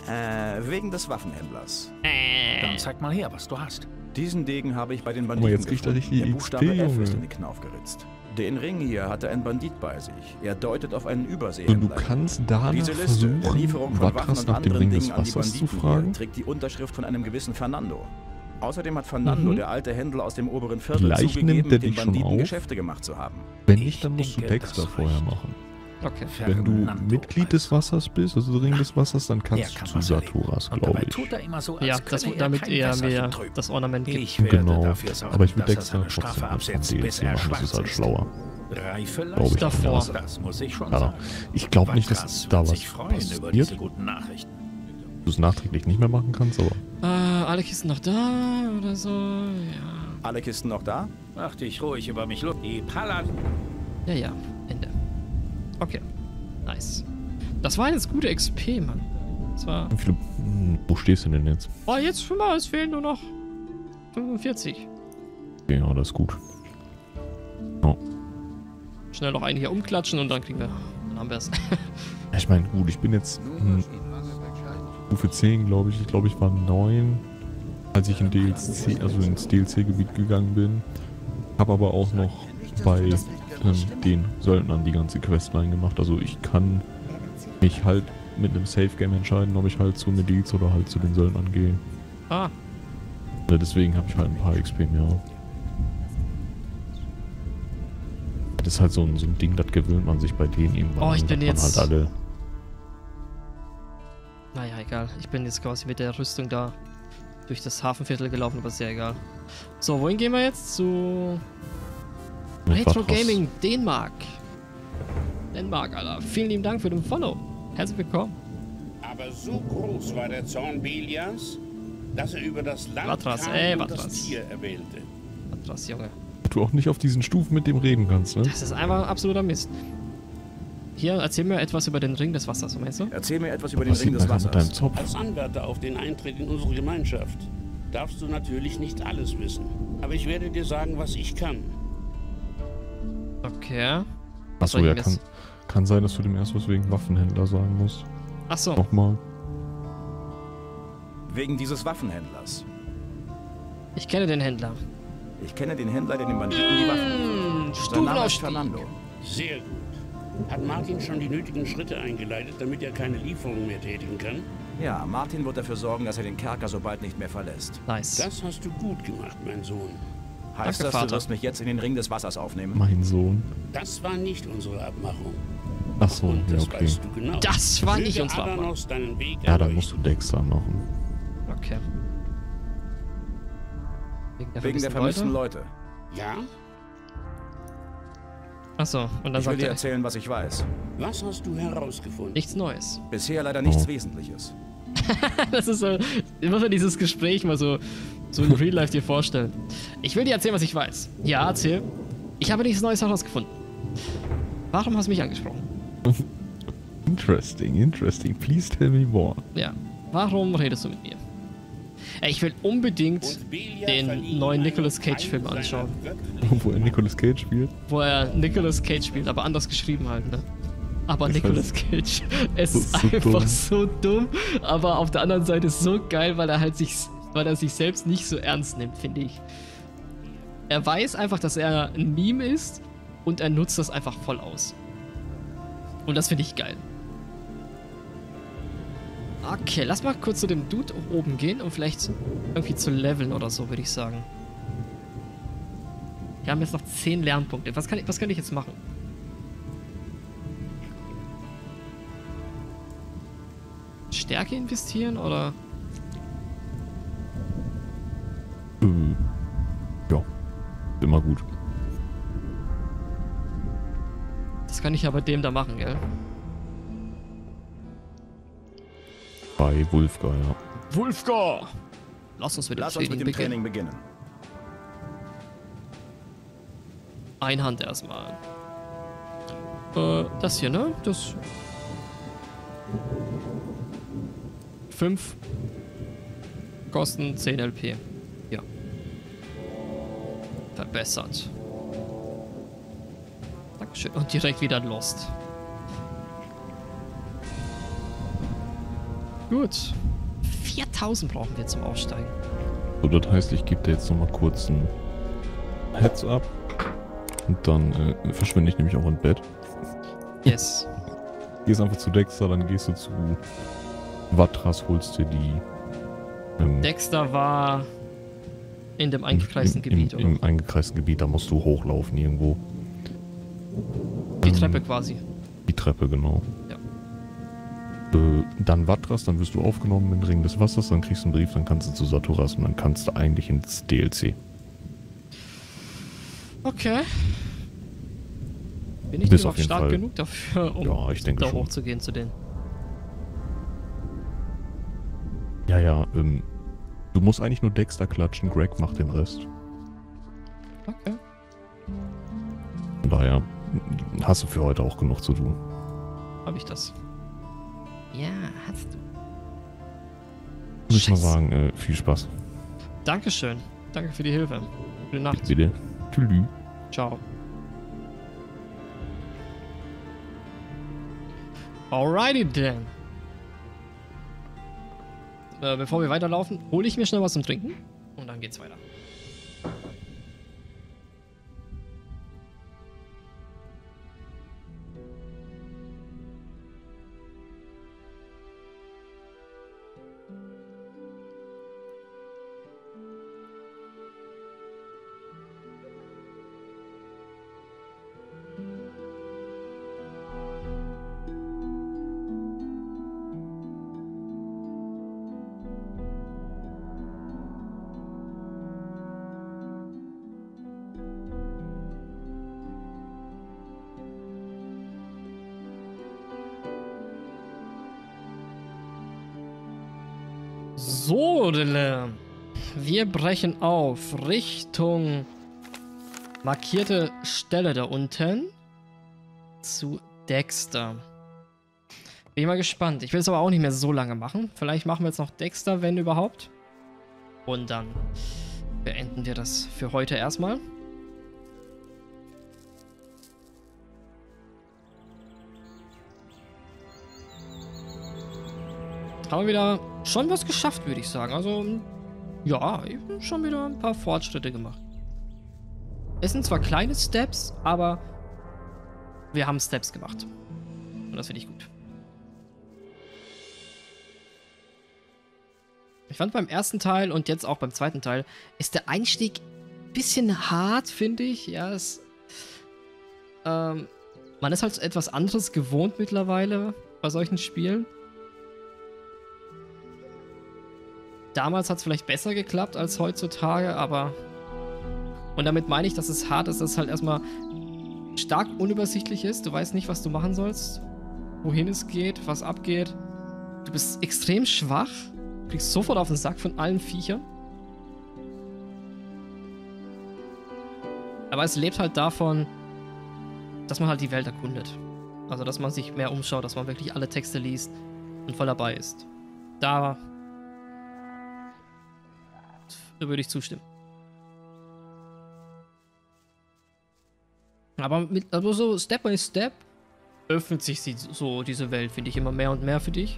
Wegen des Waffenhändlers. Dann zeig mal her, was du hast. Diesen Degen habe ich bei den Oh, Banditen jetzt kriegt er richtig Der die Buchstabe XP, F ist in Junge. den Knauf geritzt. Den Ring hier hatte ein Bandit bei sich. Er deutet auf einen So, Überseehändler. du kannst danach Diese Liste der versuchen, Lieferung von Waffen Watras und nach dem anderen Ring Dingen des an die Wassers zu Banditen fragen. hier trägt die Unterschrift von einem gewissen Fernando. Außerdem hat Fernando, Mhm. der alte Händler aus dem oberen Viertel, Vielleicht zugegeben, nimmt er mit den dich schon Banditen auf. Geschäfte gemacht zu haben. Wenn nicht, dann musst du denke, Dexter das vorher reicht. machen. Okay. Wenn du Fernando Mitglied des Wassers bist, also Ring des Wassers, dann Er kannst kann du was zu erleben. Saturas, Und glaube dabei ich. tut er immer so, als Ja, könne damit kein er Wasser mir vertrüben. das Ornament gibt. Ich werde Genau. dafür sorgen, Aber ich würde dass er Dexter seine trotzdem Strafe vom absetzt, DLC bis er machen, das ist schwarz halt ist. schlauer. Reife Glaube ich Davor. auch. Das muss ich schon Ja, sagen. ich glaube nicht, dass Watras da wird was sich freuen über passiert, diese du guten Nachrichten. es nachträglich nicht mehr machen kannst, aber Alle Kisten noch da oder so? Ja. Alle Kisten noch da? Mach dich ruhig über mich los. Die Palat. Ja, Ende. Okay. Nice. Das war jetzt gute XP, Mann. Das war... wie viele, wo stehst du denn jetzt? Oh, jetzt mal, es fehlen nur noch 45. Okay, ja, das ist gut. Schnell noch einen hier umklatschen und dann kriegen wir... Dann haben wir es. Ja, ich meine, gut, ich bin jetzt Stufe 10, glaube ich. Ich glaube, ich war 9, als ich in DLC, also ins DLC-Gebiet gegangen bin. Habe aber auch noch bei den Söldnern die ganze Questline gemacht. Also ich kann mich halt mit einem Safe-Game entscheiden, ob ich halt zu Miliz oder halt zu den Söldnern gehe. Ah, Ja, deswegen habe ich halt ein paar XP mehr. Das ist halt so ein Ding, das gewöhnt man sich bei denen irgendwann. Oh, ich an, bin dass man jetzt- halt alle. naja, egal. Ich bin jetzt quasi mit der Rüstung da durch das Hafenviertel gelaufen, aber ist ja egal. So, wohin gehen wir jetzt? Zu mit Retro Watras. Gaming Dänemark. Dänemark, Alter. Vielen lieben Dank für den Follow. Herzlich willkommen. Aber so groß war der Zorn Belias, dass er über das Land Watras, kam ey, und Watras. das Tier erwählte. Was, Junge. Du auch nicht auf diesen Stufen mit dem reden kannst, ne? Das ist einfach absoluter Mist. Hier, erzähl mir etwas über den Ring des Wassers, meinst du? Erzähl mir etwas über den Was Ring sieht des man mit deinem Wassers. Zopf? Als Anwärter auf den Eintritt in unsere Gemeinschaft darfst du natürlich nicht alles wissen. Aber ich werde dir sagen, was ich kann. Okay. Achso, soll ja, ich mir kann sein, dass du dem erst was wegen Waffenhändler sagen musst. Achso. Nochmal. Wegen dieses Waffenhändlers. Ich kenne den Händler. Ich kenne den Händler, der den Banditen die Waffen gibt. Sein Name ist Stufenaufstieg. Fernando. Sehr gut. Hat Martin schon die nötigen Schritte eingeleitet, damit er keine Lieferung mehr tätigen kann? Ja, Martin wird dafür sorgen, dass er den Kerker so bald nicht mehr verlässt. Nice. Das hast du gut gemacht, mein Sohn. Heißt Danke, das, Vater. du wirst mich jetzt in den Ring des Wassers aufnehmen? Mein Sohn. Das war nicht unsere Abmachung. Achso, Und ja, das okay. weißt du genau. Das war nicht Möge unsere Abmachung. Adanos deinen Weg Ja, dann musst du erleuchten. Dexter machen. Okay. Wegen der vermissten Leute. Ja? Achso, und dann Ich will sagt dir er erzählen, was ich weiß. Was hast du herausgefunden? nichts Neues. Bisher leider nichts Oh. Wesentliches. Das ist so, ich muss mir dieses Gespräch mal so in Real Life dir vorstellen. Ich will dir erzählen, was ich weiß. Ja, erzähl. Ich habe nichts Neues herausgefunden. Warum hast du mich angesprochen? Interesting. Please tell me more. Ja. Warum redest du mit mir? Ich will unbedingt Und Belia den verlieh neuen ihm Nicolas einen Cage Film Teil anschauen. seiner göttlichen Wo er Nicolas Cage spielt. Wo er Nicolas Cage spielt, aber anders geschrieben halt, ne? Aber Das Nicolas Cage. Es das ist ist so einfach dumm. so dumm, aber auf der anderen Seite so geil, weil er sich selbst nicht so ernst nimmt, finde ich. Er weiß einfach, dass er ein Meme ist und er nutzt das einfach voll aus. Und das finde ich geil. Okay, lass mal kurz zu dem Dude oben gehen, um vielleicht irgendwie zu leveln oder so, würde ich sagen. Wir haben jetzt noch 10 Lernpunkte. Was kann ich jetzt machen? Stärke investieren oder? Ja. Immer gut. Das kann ich ja bei dem da machen, gell? Bei Wulfgar, ja. Wolfgar! Lass uns mit dem Lass uns Training mit dem beginnen. Training beginnen. Einhand erstmal. Das hier, ne? Das. 5 kosten 10 LP. Ja. Verbessert. Dankeschön. Und direkt wieder Lost. Gut. 4000 brauchen wir zum Aufsteigen. So, das heißt, ich gebe dir jetzt nochmal kurz ein Heads-up. Und dann verschwinde ich nämlich auch ins Bett. Yes. Gehst einfach zu Dexter, dann gehst du zu Vatras, holst dir die... Dexter war in dem eingekreisten Gebiet, oder? Im eingekreisten Gebiet, da musst du hochlaufen irgendwo. Die Treppe quasi. Die Treppe, genau. Ja. Dann Vatras, dann wirst du aufgenommen in den Ring des Wassers, dann kriegst du einen Brief, dann kannst du zu Saturas und dann kannst du eigentlich ins DLC. Okay. Bin ich Bist überhaupt auf jeden stark Fall. genug dafür, um Ja, ich denke da schon. hochzugehen zu denen? Ja, du musst eigentlich nur Dexter klatschen, Greg macht den Rest. Okay. Von daher hast du für heute auch genug zu tun. Habe ich das? Ja, hast du. Muss ich mal Scheiße. sagen, viel Spaß. Dankeschön. Danke für die Hilfe. Gute Nacht. Bitte. Tschüss. Ciao. Alrighty then. Bevor wir weiterlaufen, hole ich mir schnell was zum Trinken und dann geht's weiter. So, wir brechen auf Richtung markierte Stelle da unten zu Dexter. Bin ich mal gespannt. Ich will es aber auch nicht mehr so lange machen. Vielleicht machen wir jetzt noch Dexter, wenn überhaupt. Und dann beenden wir das für heute erstmal. Haben wir wieder schon was geschafft, würde ich sagen. Also, ja, ich habe schon wieder ein paar Fortschritte gemacht. Es sind zwar kleine Steps, aber wir haben Steps gemacht. Und das finde ich gut. Ich fand beim ersten Teil und jetzt auch beim zweiten Teil ist der Einstieg ein bisschen hart, finde ich. Ja, man ist halt etwas anderes gewohnt mittlerweile bei solchen Spielen. Damals hat es vielleicht besser geklappt als heutzutage, aber... Und damit meine ich, dass es hart ist, dass es halt erstmal stark unübersichtlich ist. Du weißt nicht, was du machen sollst, wohin es geht, was abgeht. Du bist extrem schwach, kriegst sofort auf den Sack von allen Viechern. Aber es lebt halt davon, dass man halt die Welt erkundet. Also, dass man sich mehr umschaut, dass man wirklich alle Texte liest und voll dabei ist. Da würde ich zustimmen. Aber so Step by Step öffnet sich so diese Welt, finde ich, immer mehr und mehr für dich.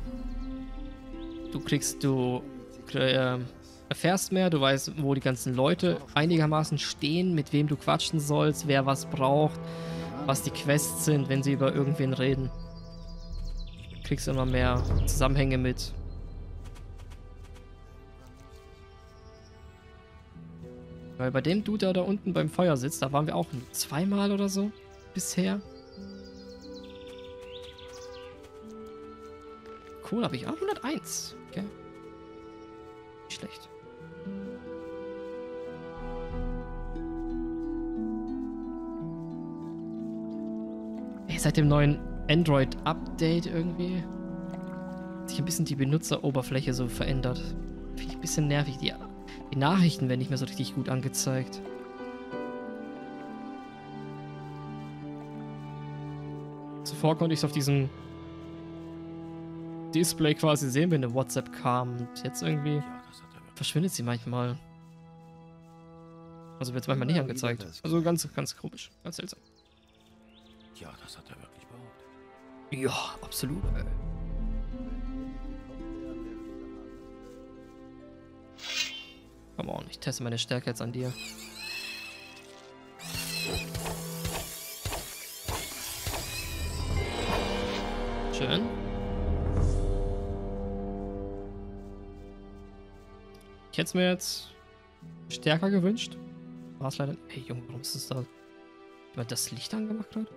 Du erfährst mehr, du weißt, wo die ganzen Leute einigermaßen stehen, mit wem du quatschen sollst, wer was braucht, was die Quests sind, wenn sie über irgendwen reden. Du kriegst immer mehr Zusammenhänge mit. Weil bei dem Dude, der da unten beim Feuer sitzt, da waren wir auch zweimal oder so bisher. Cool, habe ich auch 101. Okay. Nicht schlecht. Ey, seit dem neuen Android-Update irgendwie hat sich ein bisschen die Benutzeroberfläche so verändert. Finde ich ein bisschen nervig. Die Nachrichten werden nicht mehr so richtig gut angezeigt. Zuvor konnte ich es auf diesem Display quasi sehen, wenn eine WhatsApp kam. Und jetzt irgendwie verschwindet sie manchmal. Also wird es manchmal nicht angezeigt. Also ganz, ganz komisch. Ganz seltsam. Ja, das hat er wirklich behauptet. Ja, absolut. Come on, ich teste meine Stärke jetzt an dir. Schön. Ich hätte es mir jetzt stärker gewünscht. War es leider. Hey Junge, warum ist das da? Jemand das Licht angemacht hat?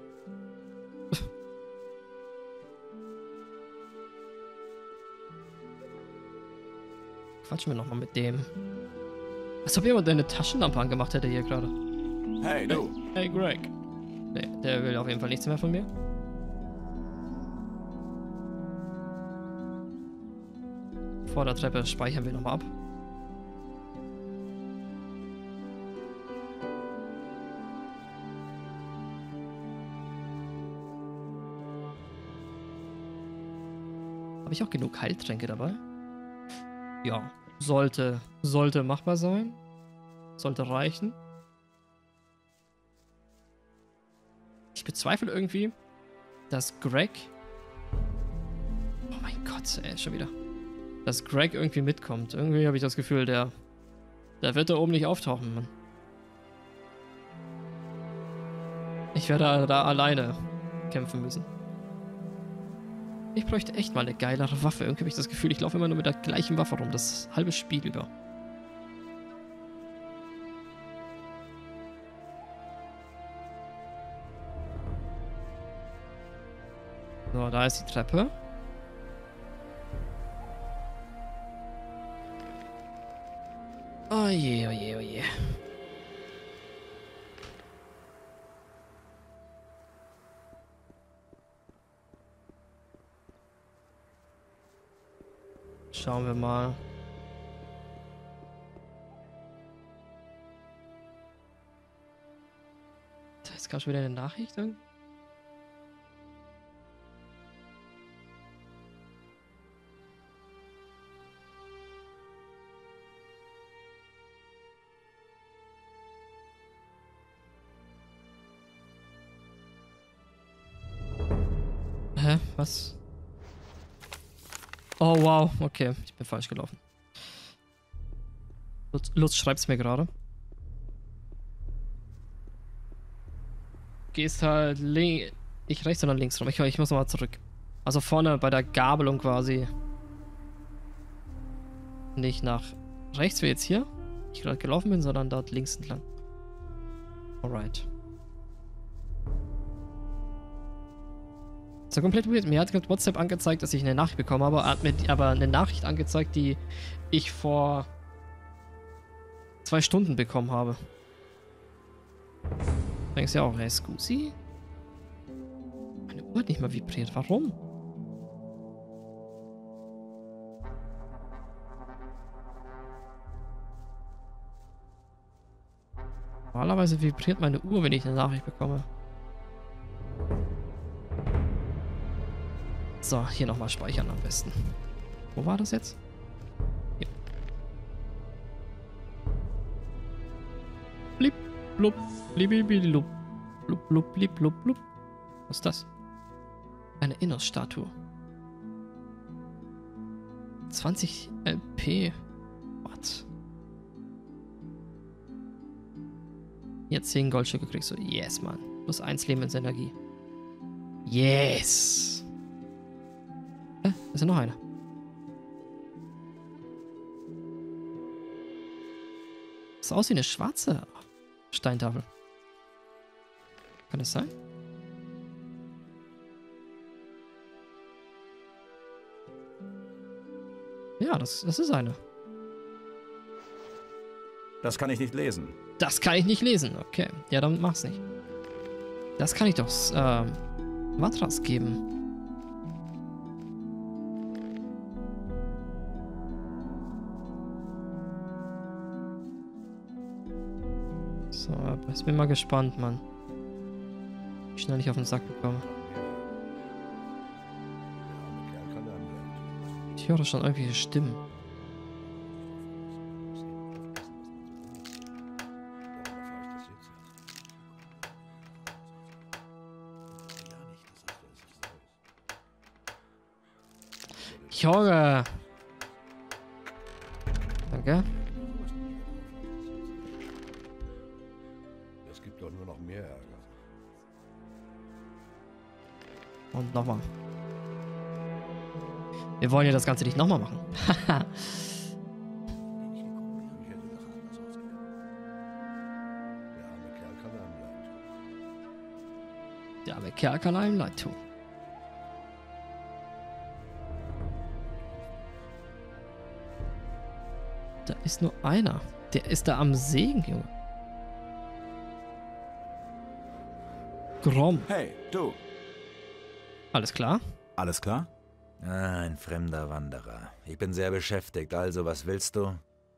Quatschen wir nochmal mit dem. Als ob jemand eine Taschenlampe angemacht hätte hier gerade. Hey, du! Hey Greg. Nee, der will auf jeden Fall nichts mehr von mir. Vor der Treppe speichern wir nochmal ab. Habe ich auch genug Heiltränke dabei? Ja, sollte machbar sein. Sollte reichen. Ich bezweifle irgendwie, dass Greg... Oh mein Gott, ey, schon wieder. Dass Greg irgendwie mitkommt. Irgendwie habe ich das Gefühl, der wird da oben nicht auftauchen, Mann. Ich werde da alleine kämpfen müssen. Ich bräuchte echt mal eine geilere Waffe. Irgendwie habe ich das Gefühl, ich laufe immer nur mit der gleichen Waffe rum. Das halbe Spiel über. So, da ist die Treppe. Oh je, oh je, oh je. Schauen wir mal. Da ist gerade schon wieder eine Nachricht. Hä? Was? Oh, wow. Okay, ich bin falsch gelaufen. Lutz schreibt's mir gerade. Gehst halt nicht rechts, sondern links rum. Ich muss nochmal zurück. Also vorne bei der Gabelung quasi. Nicht nach rechts wie jetzt hier, ich gerade gelaufen bin, sondern dort links entlang. Alright. So komplett weird. Mir hat gerade WhatsApp angezeigt, dass ich eine Nachricht bekommen habe, hat mir aber eine Nachricht angezeigt, die ich vor 2 Stunden bekommen habe. Denkst du ja auch, hey, Scusi? Meine Uhr hat nicht mal vibriert. Warum? Normalerweise vibriert meine Uhr, wenn ich eine Nachricht bekomme. So, hier nochmal speichern am besten. Wo war das jetzt? Hier. Blip, blub, blibibilup, blub, blub, blib, blub, blub. Was ist das? Eine Innos-Statue. 20 LP. What? Jetzt 10 Goldstücke kriegst du. Yes, Mann. Plus 1 Lebensenergie. Yes! Da ist ja noch eine. Das sieht aus wie eine schwarze Steintafel. Kann das sein? Ja, das ist eine. Das kann ich nicht lesen. Das kann ich nicht lesen. Okay. Ja, dann mach's nicht. Das kann ich doch Matras geben. So, ich bin mal gespannt, Mann. Wie schnell ich auf den Sack bekomme. Ich höre schon irgendwelche Stimmen. Junge! Danke. noch mehr Ärger. Und nochmal. Wir wollen ja das Ganze nicht nochmal machen. Haha. Ich hätte doch anders ausgehen. Der arme Kerl kann einem leid tun. Der arme Kerl kann einem leid tun. Da ist nur einer. Der ist da am Sägen, Junge. Grom. Hey, du. Alles klar? Alles klar? Ah, ein fremder Wanderer. Ich bin sehr beschäftigt, also was willst du?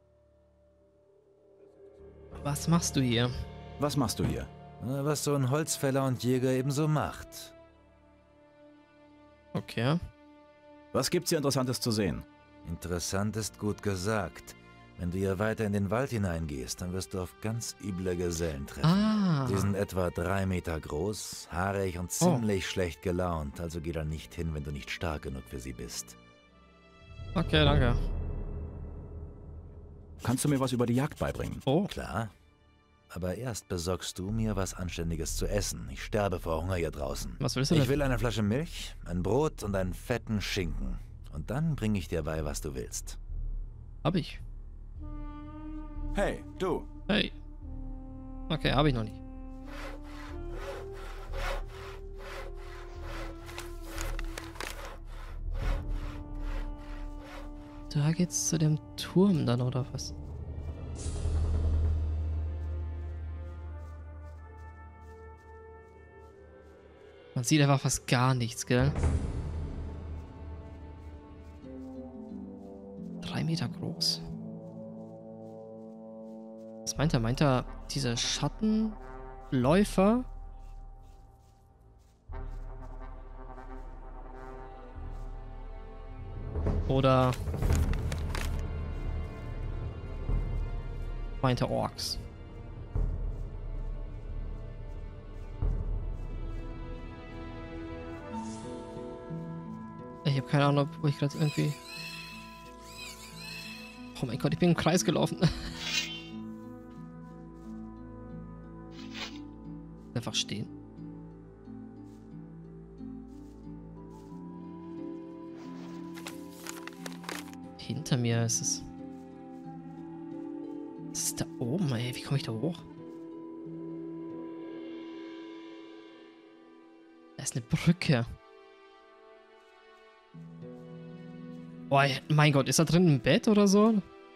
Was machst du hier? Was machst du hier? Was so ein Holzfäller und Jäger ebenso macht. Okay. Was gibt's hier Interessantes zu sehen? Interessant ist gut gesagt. Wenn du hier weiter in den Wald hineingehst, dann wirst du auf ganz üble Gesellen treffen. Ah. Sie sind etwa 3 Meter groß, haarig und ziemlich schlecht gelaunt, also geh da nicht hin, wenn du nicht stark genug für sie bist. Okay, danke. Kannst du mir was über die Jagd beibringen? Oh. Klar. Aber erst besorgst du mir was Anständiges zu essen. Ich sterbe vor Hunger hier draußen. Was willst du Ich denn? will eine Flasche Milch, ein Brot und einen fetten Schinken. Und dann bringe ich dir bei, was du willst. Hab ich. Hey, du. Hey. Okay, hab ich noch nicht. Da geht's zu dem Turm dann, oder was? Man sieht einfach fast gar nichts, gell? 3 Meter groß. Was meint er? Meint er diese Schattenläufer? Oder meint er Orks? Ich habe keine Ahnung, wo ich gerade irgendwie... Oh mein Gott, ich bin im Kreis gelaufen. Einfach stehen. Hinter mir ist es. Was ist da oben, ey? Wie komme ich da hoch? Da ist eine Brücke. Oh, mein Gott, ist da drin ein Bett oder so?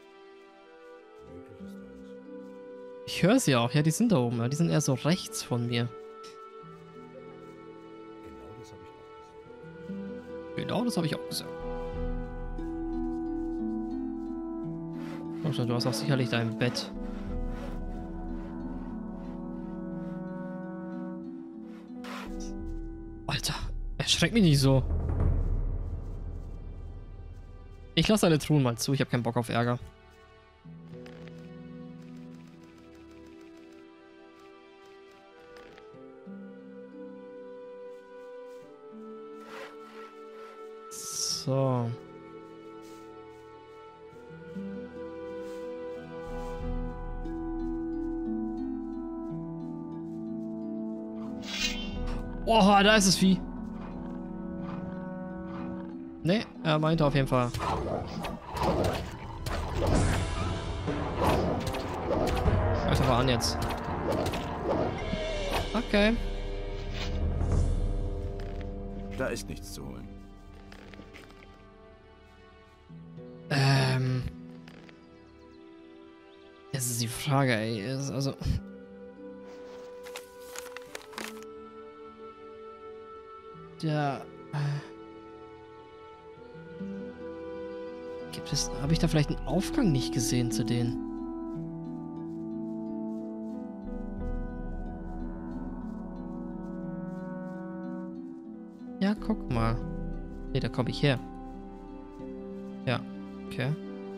Ich höre sie auch. Ja, die sind da oben. Ja, die sind eher so rechts von mir. Genau das habe ich auch Genau, das habe ich auch gesagt. gesagt. Du hast auch sicherlich dein Bett. Alter, erschreck mich nicht so. Ich lasse alle Truhen mal zu. Ich habe keinen Bock auf Ärger. So. Oha, da ist das Vieh. Ne, er meinte auf jeden Fall. Greif aber an jetzt. Okay. Da ist nichts zu holen. Das ist die Frage, ey. Also. Der. Gibt es. Habe ich da vielleicht einen Aufgang nicht gesehen zu denen? Ja, guck mal. Ne, da komme ich her. Ja, okay.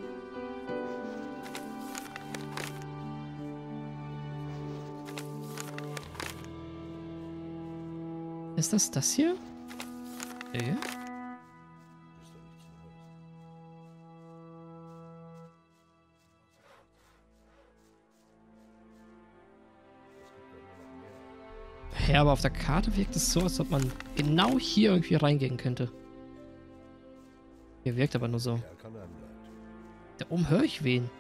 Ist das hier? Nee. Ja, aber auf der Karte wirkt es so, als ob man genau hier irgendwie reingehen könnte. Hier wirkt aber nur so. Kerl kann einem leid. Da oben höre ich wen.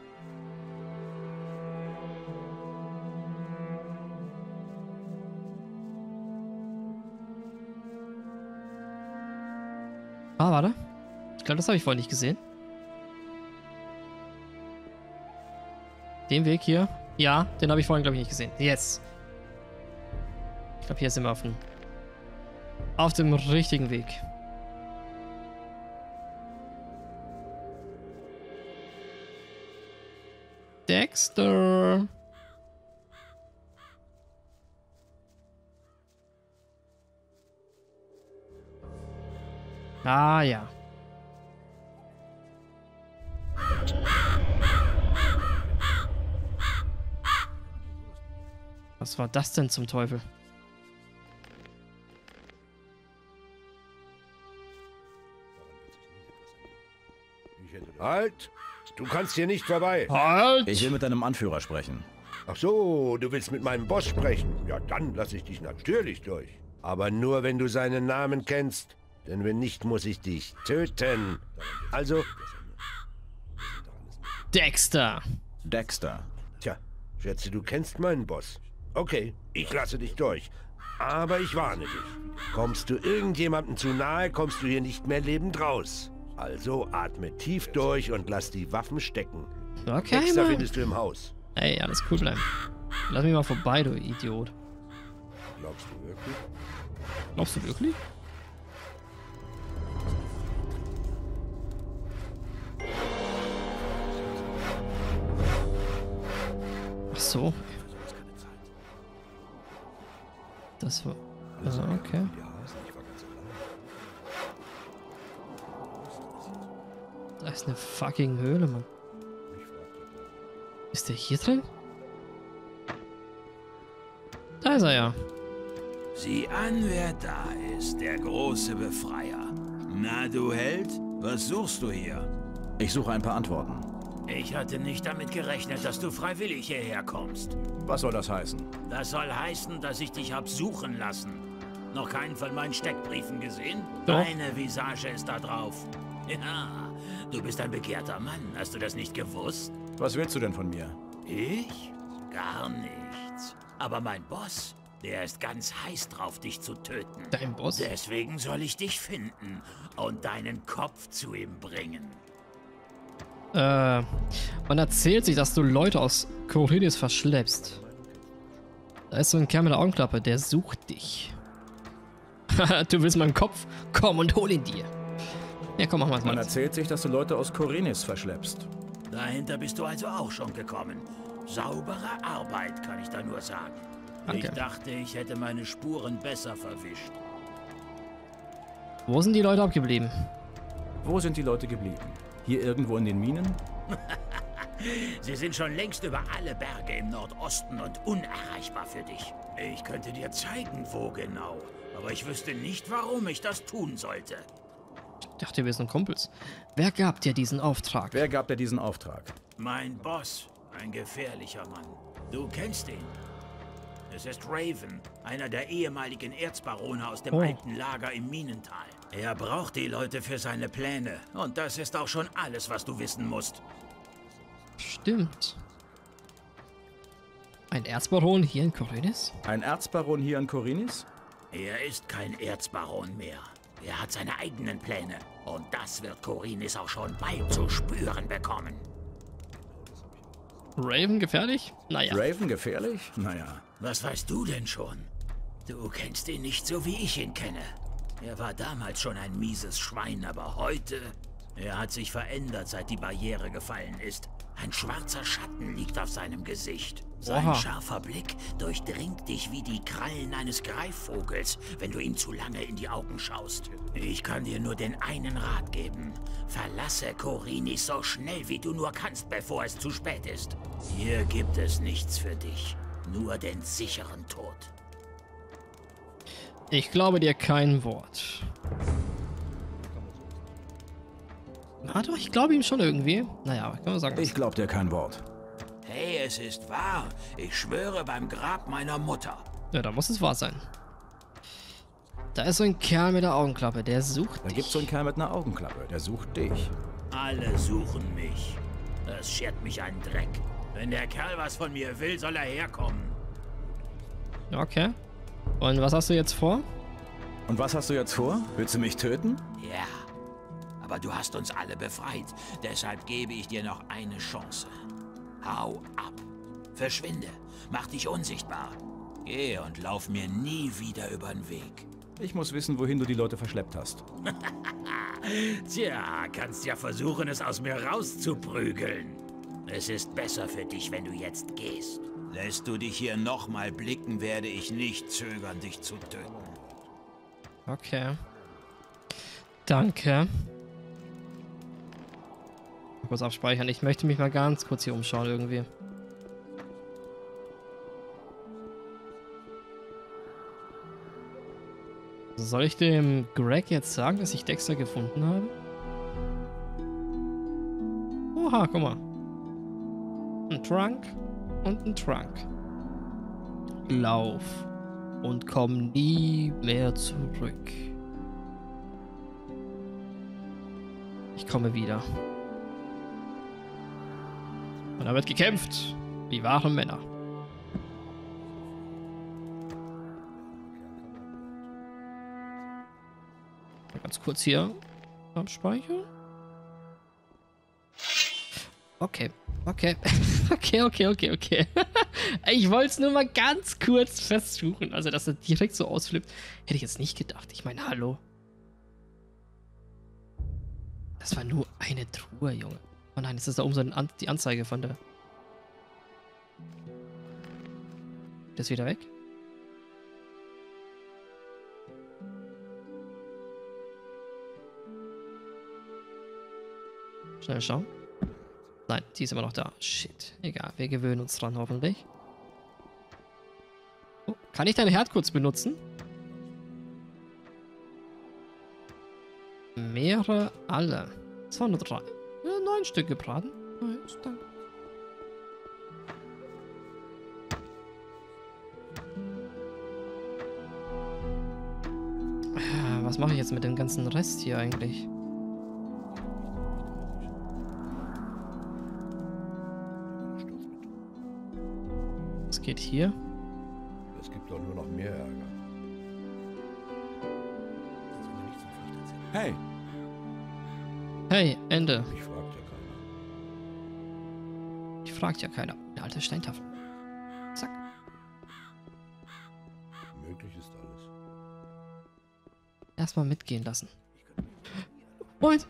Ah, warte. Ich glaube, das habe ich vorhin nicht gesehen. Den Weg hier. Ja, den habe ich vorhin, glaube ich, nicht gesehen. Jetzt. Ich glaube, hier sind wir auf dem richtigen Weg. Dexter. Ah, ja. Was war das denn zum Teufel? Halt! Du kannst hier nicht vorbei. Halt! Ich will mit deinem Anführer sprechen. Ach so, du willst mit meinem Boss sprechen. Ja, dann lasse ich dich natürlich durch. Aber nur, wenn du seinen Namen kennst. Denn wenn nicht, muss ich dich töten. Also... Dexter. Dexter. Tja, schätze, du kennst meinen Boss. Okay, ich lasse dich durch. Aber ich warne dich. Kommst du irgendjemandem zu nahe, kommst du hier nicht mehr lebend raus. Also atme tief durch und lass die Waffen stecken. Okay, Dexter Mann. findest du im Haus. Ey, alles cool bleiben. Lass mich mal vorbei, du Idiot. Glaubst du wirklich? Glaubst du wirklich? Ach so. Das war... Also, okay. Da ist eine fucking Höhle, Mann. Ist der hier drin? Da ist er ja. Sieh an, wer da ist, der große Befreier. Na, du Held, was suchst du hier? Ich suche ein paar Antworten. Ich hatte nicht damit gerechnet, dass du freiwillig hierher kommst. Was soll das heißen? Das soll heißen, dass ich dich hab suchen lassen. Noch keinen von meinen Steckbriefen gesehen? Doch. Deine Visage ist da drauf. Ja, du bist ein begehrter Mann. Hast du das nicht gewusst? Was willst du denn von mir? Ich? Gar nichts. Aber mein Boss, der ist ganz heiß drauf, dich zu töten. Dein Boss? Deswegen soll ich dich finden und deinen Kopf zu ihm bringen. Man erzählt sich, dass du Leute aus Khorinis verschleppst. Da ist so ein Kerl mit der Augenklappe, der sucht dich. Du willst meinen Kopf? Komm und hol ihn dir. Ja, komm, mach mal. Man erzählt sich, dass du Leute aus Khorinis verschleppst. Dahinter bist du also auch schon gekommen. Saubere Arbeit, kann ich da nur sagen. Danke. Ich dachte, ich hätte meine Spuren besser verwischt. Wo sind die Leute abgeblieben? Wo sind die Leute geblieben? Hier irgendwo in den Minen? Sie sind schon längst über alle Berge im Nordosten und unerreichbar für dich. Ich könnte dir zeigen, wo genau. Aber ich wüsste nicht, warum ich das tun sollte. Ich dachte, wir sind Kumpels. Wer gab dir diesen Auftrag? Wer gab dir diesen Auftrag? Mein Boss, ein gefährlicher Mann. Du kennst ihn. Es ist Raven, einer der ehemaligen Erzbarone aus dem alten Lager im Minental. Er braucht die Leute für seine Pläne. Und das ist auch schon alles, was du wissen musst. Stimmt. Ein Erzbaron hier in Khorinis? Ein Erzbaron hier in Khorinis? Er ist kein Erzbaron mehr. Er hat seine eigenen Pläne. Und das wird Khorinis auch schon bald zu spüren bekommen. Raven gefährlich? Naja. Raven gefährlich? Naja. Was weißt du denn schon? Du kennst ihn nicht so, wie ich ihn kenne. Er war damals schon ein mieses Schwein, aber heute... Er hat sich verändert, seit die Barriere gefallen ist. Ein schwarzer Schatten liegt auf seinem Gesicht. Sein Oha. scharfer Blick durchdringt dich wie die Krallen eines Greifvogels, wenn du ihm zu lange in die Augen schaust. Ich kann dir nur den einen Rat geben. Verlasse Khorinis so schnell wie du nur kannst, bevor es zu spät ist. Hier gibt es nichts für dich. Nur den sicheren Tod. Ich glaube dir kein Wort. Na doch, ich glaube ihm schon irgendwie. Naja, kann man sagen. Ich glaub dir kein Wort. Hey, es ist wahr. Ich schwöre beim Grab meiner Mutter. Ja, da muss es wahr sein. Da ist so ein Kerl mit der Augenklappe, der sucht Da dich. gibt's so einen Kerl mit einer Augenklappe, der sucht dich. Alle suchen mich. Das schert mich einen Dreck. Wenn der Kerl was von mir will, soll er herkommen. Okay. Und was hast du jetzt vor? Und was hast du jetzt vor? Willst du mich töten? Ja, aber du hast uns alle befreit. Deshalb gebe ich dir noch eine Chance. Hau ab. Verschwinde. Mach dich unsichtbar. Geh und lauf mir nie wieder übern Weg. Ich muss wissen, wohin du die Leute verschleppt hast. Tja, kannst ja versuchen, es aus mir rauszuprügeln. Es ist besser für dich, wenn du jetzt gehst. Lässt du dich hier nochmal blicken, werde ich nicht zögern, dich zu töten. Okay. Danke. Mal kurz abspeichern. Ich möchte mich mal ganz kurz hier umschauen irgendwie. Soll ich dem Greg jetzt sagen, dass ich Dexter gefunden habe? Oha, guck mal. Ein Trunk und ein Trunk. Lauf und komm nie mehr zurück. Ich komme wieder. Und da wird gekämpft, wie wahre Männer. Ganz kurz hier abspeichern. Okay, okay. Okay. Ich wollte es nur mal ganz kurz versuchen. Also, dass er direkt so ausflippt, hätte ich jetzt nicht gedacht. Ich meine, hallo. Das war nur eine Truhe, Junge. Oh nein, jetzt ist da oben so die Anzeige von der... Das ist wieder weg. Schnell schauen. Nein, die ist immer noch da. Shit. Egal, wir gewöhnen uns dran, hoffentlich. Oh, kann ich dein Herd kurz benutzen? Meere alle. 203. Ja, 9 Stück gebraten. Nice, danke. Was mache ich jetzt mit dem ganzen Rest hier eigentlich? Was geht hier? Es gibt doch nur noch mehr Ärger. Hey, Hey, Ende. Mich fragt ja keiner. Ich fragt ja keiner. Eine alte Steintafel. Zack. Möglich ist alles. Erstmal mitgehen lassen. Und?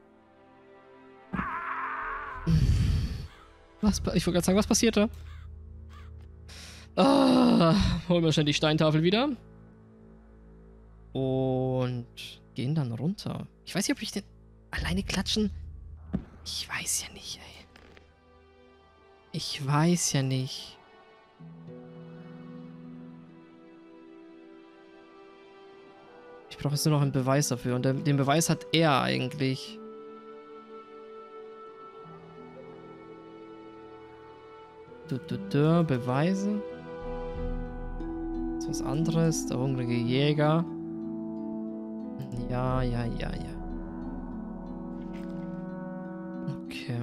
Ich wollte gerade sagen, was passiert da? Holen wir schnell die Steintafel wieder. Und gehen dann runter. Ich weiß nicht, ob ich den alleine klatschen... Ich weiß ja nicht, ey. Ich weiß ja nicht. Ich brauche jetzt nur noch einen Beweis dafür. Und den Beweis hat er eigentlich. Beweise. Das ist was anderes. Der hungrige Jäger. Ja. Okay.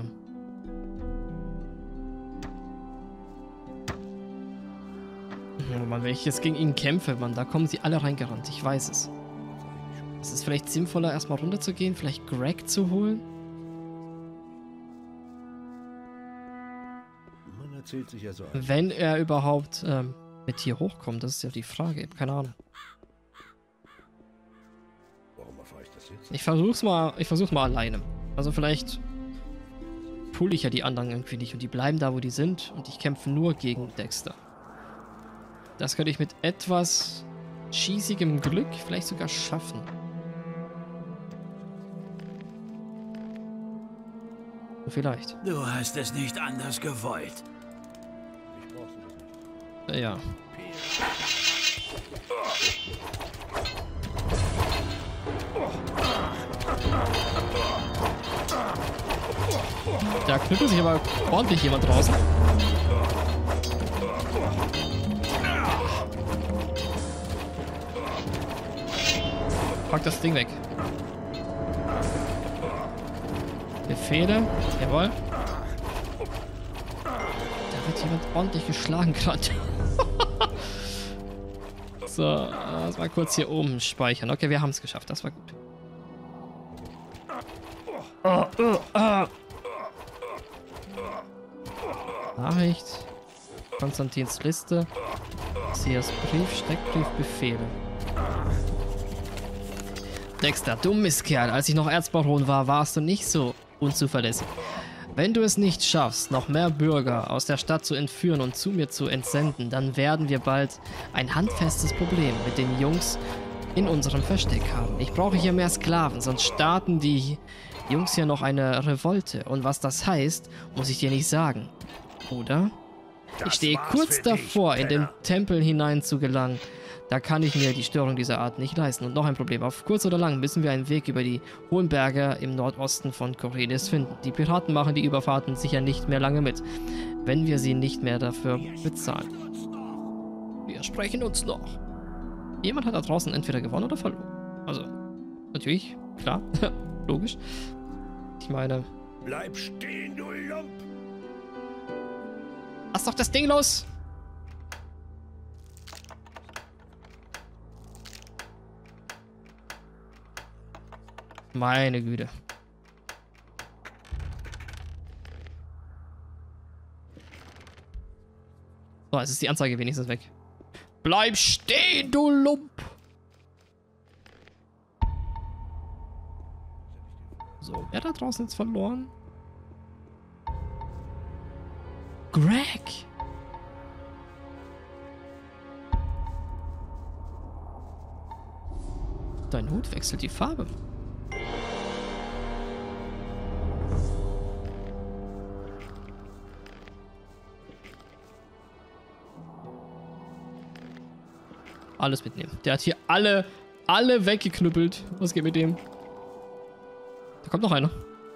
Oh Mann, wenn ich jetzt gegen ihn kämpfe, Mann, da kommen sie alle reingerannt. Ich weiß es. Es ist vielleicht sinnvoller, erstmal runterzugehen, vielleicht Greg zu holen. Man erzählt sich ja so ein. Wenn er überhaupt mit hier hochkommt, das ist ja die Frage. Ich hab keine Ahnung. Warum erfahre ich das jetzt? Ich versuch's mal alleine. Also vielleicht pull ich ja die anderen irgendwie nicht und die bleiben da, wo die sind und ich kämpfe nur gegen Dexter. Das könnte ich mit etwas schießigem Glück vielleicht sogar schaffen. Vielleicht. Du hast es nicht anders gewollt. Ich brauch's nicht. Ja. Da knüppelt sich aber ordentlich jemand draußen. Pack das Ding weg. Befehle. Jawohl. Da wird jemand ordentlich geschlagen gerade. So, lass mal kurz hier oben speichern. Okay, wir haben es geschafft. Das war gut. Nachricht. Konstantins Liste. Sias Brief, Steckbrief, Befehle. Dexter, du Mistkerl. Als ich noch Erzbaron war, warst du nicht so unzuverlässig. Wenn du es nicht schaffst, noch mehr Bürger aus der Stadt zu entführen und zu mir zu entsenden, dann werden wir bald ein handfestes Problem mit den Jungs in unserem Versteck haben. Ich brauche hier mehr Sklaven, sonst starten die Jungs hier noch eine Revolte. Und was das heißt, muss ich dir nicht sagen. Oder? Ich stehe kurz davor, in den Tempel hinein zu gelangen. Da kann ich mir die Störung dieser Art nicht leisten. Und noch ein Problem. Auf kurz oder lang müssen wir einen Weg über die hohen Berge im Nordosten von Khorinis finden. Die Piraten machen die Überfahrten sicher nicht mehr lange mit, wenn wir sie nicht mehr dafür bezahlen. Wir sprechen uns noch. Jemand hat da draußen entweder gewonnen oder verloren. Also, natürlich, klar, logisch. Ich meine... Bleib stehen, du Lump! Lass doch das Ding los! Meine Güte. So, jetzt ist die Anzeige wenigstens weg. Bleib stehen, du Lump! So, wer da draußen jetzt verloren? Greg! Dein Hut wechselt die Farbe. Alles mitnehmen. Der hat hier alle weggeknüppelt. Was geht mit dem? Da kommt noch einer.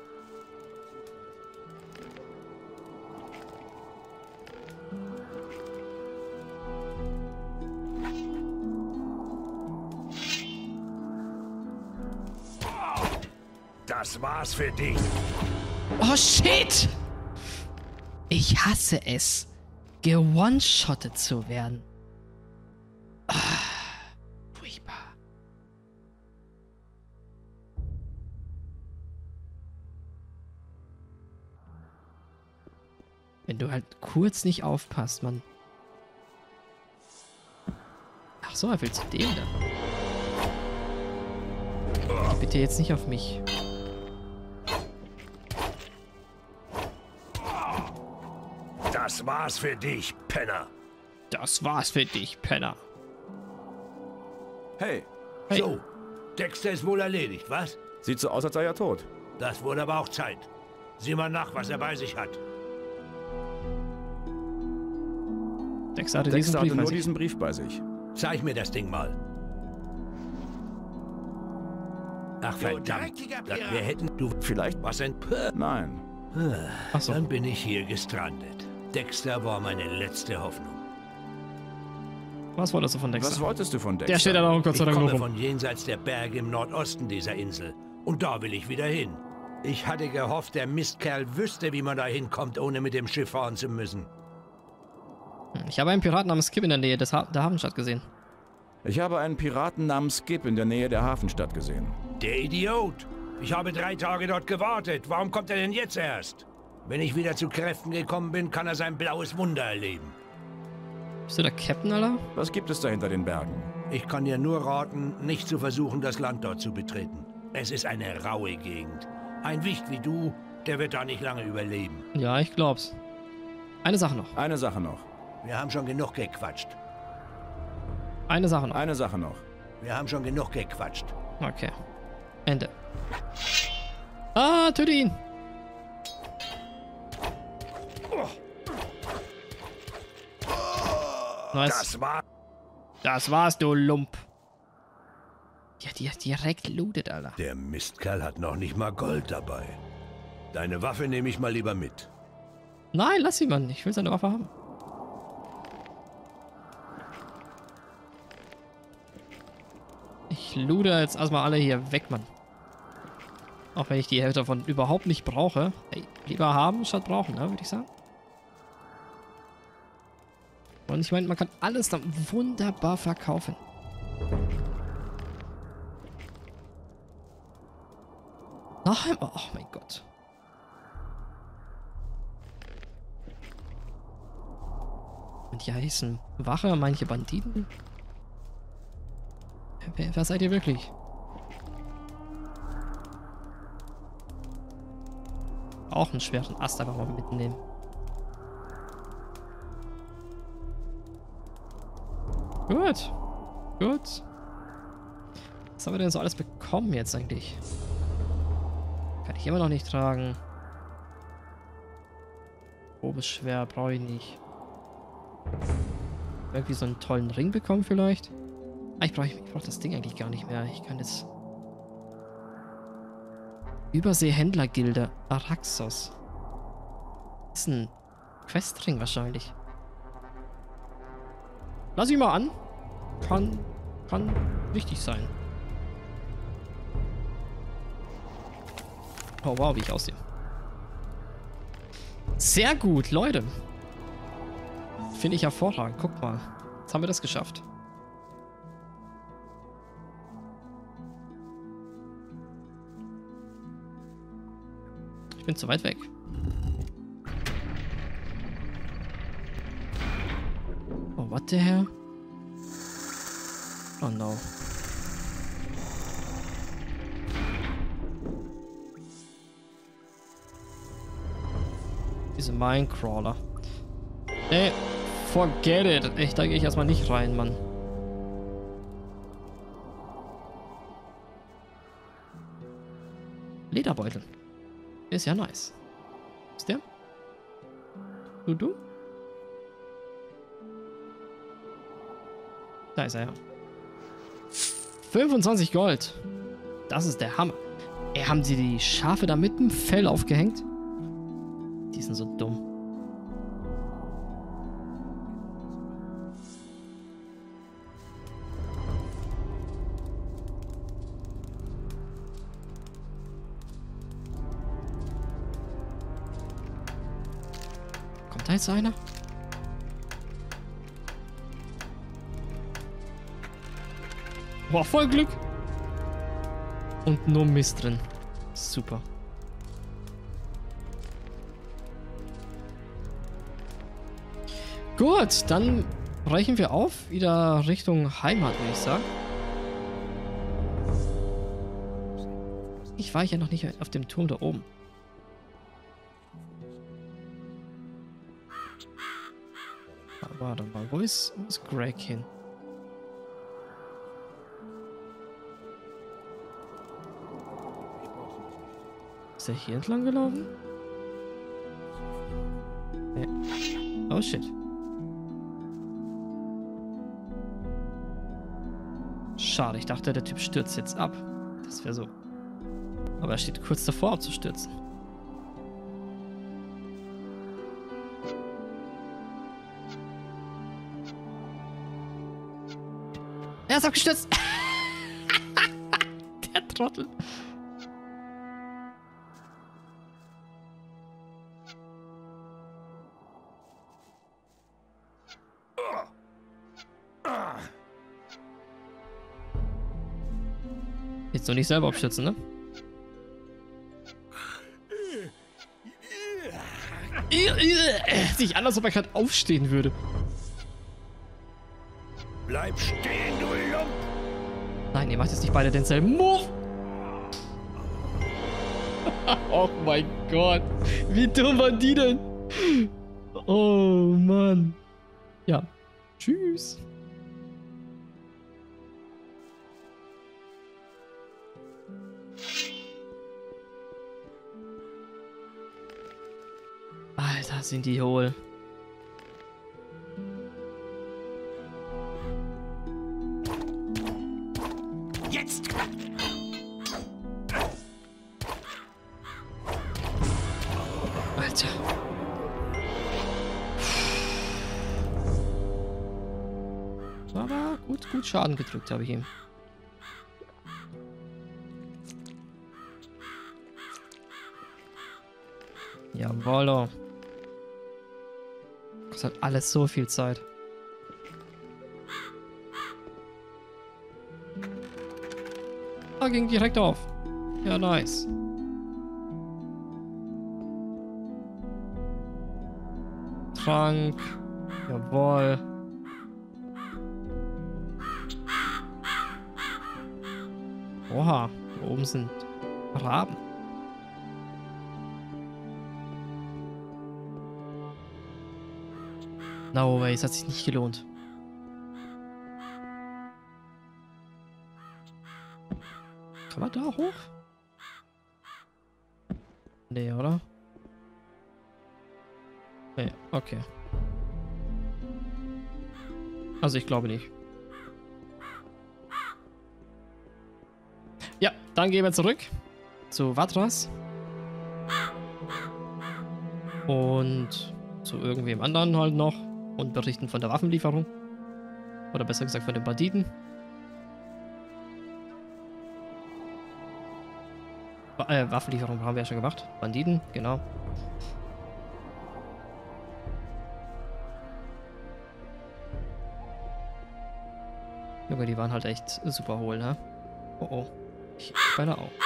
Das war's für dich. Oh shit! Ich hasse es, gewone-shottet zu werden. Furchtbar. Wenn du halt kurz nicht aufpasst, Mann. Ach so, er will zu dem da. Bitte jetzt nicht auf mich. Das war's für dich, Penner. Das war's für dich, Penner. Hey, Hey. So, Dexter ist wohl erledigt, was? sieht so aus, als sei er tot. Das wurde aber auch Zeit. Sieh mal nach, was er bei sich hat. Dexter hatte diesen Dexter Brief hatte bei nur sich. diesen Brief bei sich. Zeig mir das Ding mal. Ach verdammt, wir hätten... Du... Vielleicht? Was ein... Nein. Ach so. Dann bin ich hier gestrandet. Dexter war meine letzte Hoffnung. Was wolltest du von Dexter? Was wolltest du von Dexter? Der steht da noch Gott sei Ich Dank noch komme rum. von jenseits der Berge im Nordosten dieser Insel. Und da will ich wieder hin. Ich hatte gehofft, der Mistkerl wüsste, wie man da hinkommt, ohne mit dem Schiff fahren zu müssen. Ich habe einen Piraten namens Skip in der Nähe der Hafenstadt gesehen. Ich habe einen Piraten namens Skip in der Nähe der Hafenstadt gesehen. Der Idiot! Ich habe 3 Tage dort gewartet. Warum kommt er denn jetzt erst? Wenn ich wieder zu Kräften gekommen bin, kann er sein blaues Wunder erleben. Bist du der Captain, Alter? Was gibt es da hinter den Bergen? Ich kann dir nur raten, nicht zu versuchen, das Land dort zu betreten. Es ist eine raue Gegend. Ein Wicht wie du, der wird da nicht lange überleben. Ja, ich glaub's. Eine Sache noch. Eine Sache noch. Wir haben schon genug gequatscht. Eine Sache noch. Eine Sache noch. Wir haben schon genug gequatscht. Okay. Ende. Ah, töte ihn! Nice. Das war... Das war's, du Lump. Ja, die hat direkt lootet, Alter. Der Mistkerl hat noch nicht mal Gold dabei. Deine Waffe nehme ich mal lieber mit. Nein, lass ihn, Mann. Ich will seine Waffe haben. Ich luder jetzt erstmal alle hier weg, Mann. Auch wenn ich die Hälfte davon überhaupt nicht brauche. Hey, lieber haben statt brauchen, ne, würde ich sagen. Und ich meine, man kann alles dann wunderbar verkaufen. Noch einmal. Oh mein Gott. Und die heißen Wache, manche Banditen. Wer seid ihr wirklich? Auch einen schweren Ast einfach mal mitnehmen. Gut. Gut. Was haben wir denn so alles bekommen jetzt eigentlich? Kann ich immer noch nicht tragen. Schwer brauche ich nicht. Irgendwie so einen tollen Ring bekommen vielleicht? Ah, ich brauch das Ding eigentlich gar nicht mehr. Ich kann jetzt... Überseehändlergilde. Araxos. Das ist ein Questring wahrscheinlich. Lass ich mal an. Kann wichtig sein. Oh wow, wie ich aussehe. Sehr gut, Leute. Finde ich hervorragend. Guck mal. Jetzt haben wir das geschafft. Ich bin zu weit weg. Oh, what the hell? Oh no. Diese Minecrawler. Ey, forget it. Da gehe ich erstmal nicht rein, Mann. Lederbeutel. Ist ja nice. Ist der? Du? Da ist er ja. 25 Gold. Das ist der Hammer. Ey, haben sie die Schafe da mit dem Fell aufgehängt? Die sind so dumm. Kommt da jetzt einer? Boah, voll Glück. Und nur Mist drin. Super. Gut, dann brechen wir auf. Wieder Richtung Heimat, würde ich sagen. Ich war ja noch nicht auf dem Turm da oben. Warte mal, wo ist Greg hin? Ist er hier entlang gelaufen? Nee. Oh shit. Schade, ich dachte, der Typ stürzt jetzt ab. Das wäre so. Aber er steht kurz davor abzustürzen. Er ist abgestürzt. Der Trottel. Jetzt noch nicht selber abstürzen, ne? Sich an, als ob er gerade aufstehen würde. Bleib stehen, du Lump! Nein, ihr macht jetzt nicht beide denselben Move. Oh mein Gott. Wie dumm waren die denn? Oh Mann. Ja. Tschüss. Alter, sind die hohl. Jetzt! Alter. Aber gut Schaden gedrückt habe ich ihm. Jawollo. Das hat alles so viel Zeit. Ah, ging direkt auf. Ja, nice. Trank. Jawohl. Oha, da oben sind Raben. No way, es hat sich nicht gelohnt. Kann man da hoch? Nee, oder? Nee, okay. Also ich glaube nicht. Ja, dann gehen wir zurück zu Vatras. Und zu irgendwem anderen halt noch. Und berichten von der Waffenlieferung. Oder besser gesagt von den Banditen. Waffenlieferung haben wir ja schon gemacht. Banditen, genau. Junge, die waren halt echt super hohl, ne? Oh oh. Ich beinahe auch.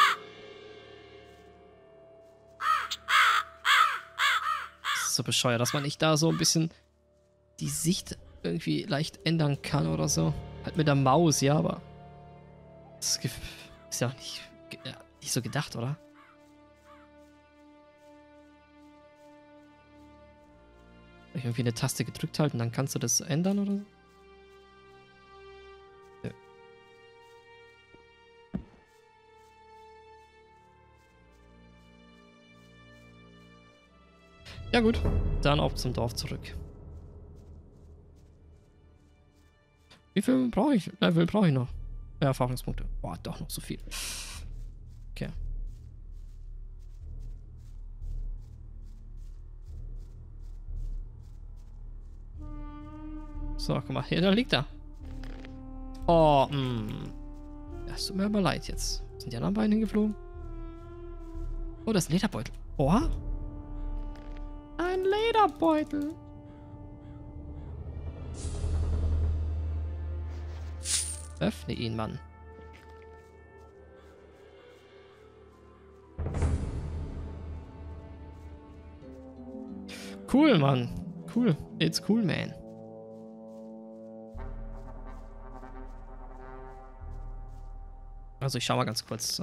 Das ist so bescheuert, dass man nicht da so ein bisschen die Sicht irgendwie leicht ändern kann oder so. Halt mit der Maus, ja, aber das ist ja auch nicht so gedacht, oder? Irgendwie eine Taste gedrückt halten, dann kannst du das ändern oder so? Ja. Ja gut, dann auch zum Dorf zurück. Wie viel brauche ich? Level brauche ich noch? Ja, Erfahrungspunkte. Boah, doch noch so viel. Okay. So, guck mal. Hier, da liegt er. Oh, das tut mir aber leid jetzt. Sind die anderen beiden hingeflogen? Oh, das ist ein Lederbeutel. Oha. Ein Lederbeutel. Öffne ihn, Mann. Cool, Mann. Cool. It's cool, man. Also ich schau mal ganz kurz.